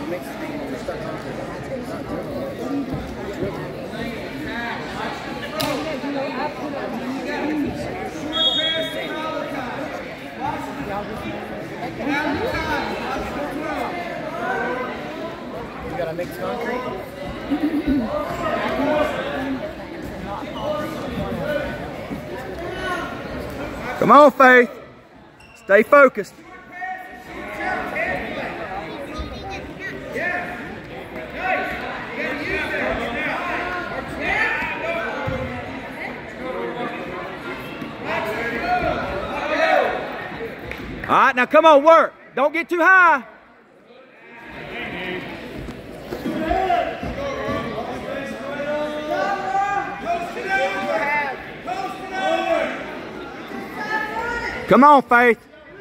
You gotta mix concrete? Come on, Faith. Stay focused. All right, now come on, work. Don't get too high. Come on, Faith.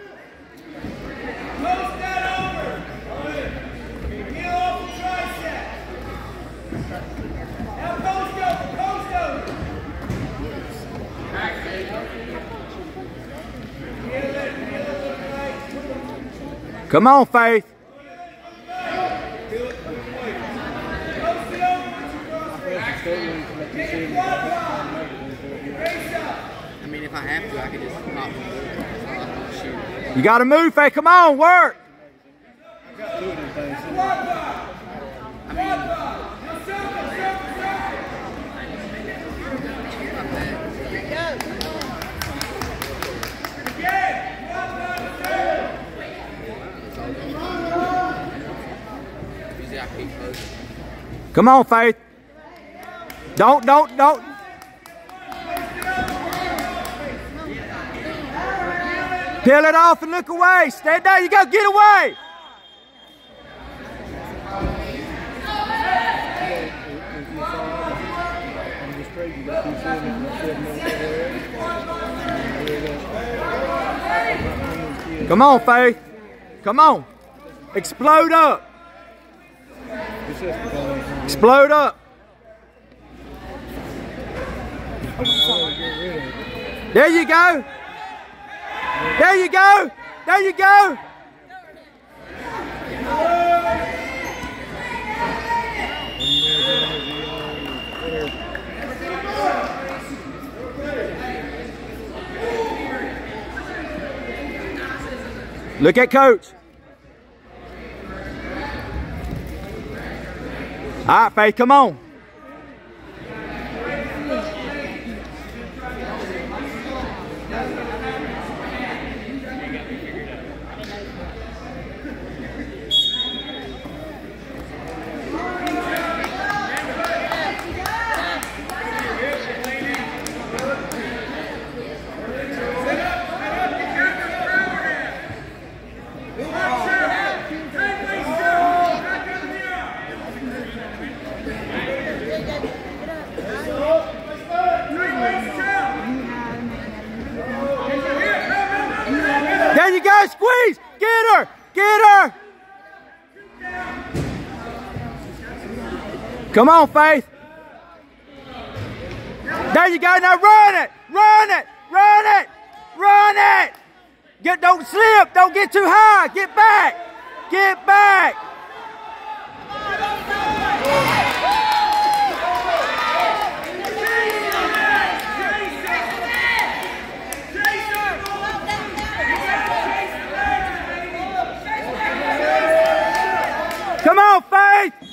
Come on, Faith. I mean, if I have to, I could just pop and shoot. You got to move, Faith. Come on, work. Come on, Faith. Don't. Peel it off and look away. Stay down. You got to get away. Come on, Faith. Come on. Explode up. Explode up. There you go. There you go. There you go. Look at Coach. All right, Faith, come on. There you go, squeeze! Get her! Get her! Come on, Faith. There you go, now run it! Run it! Run it! Run it! Don't slip! Don't get too high! Get back! Get back! Come on, Faith!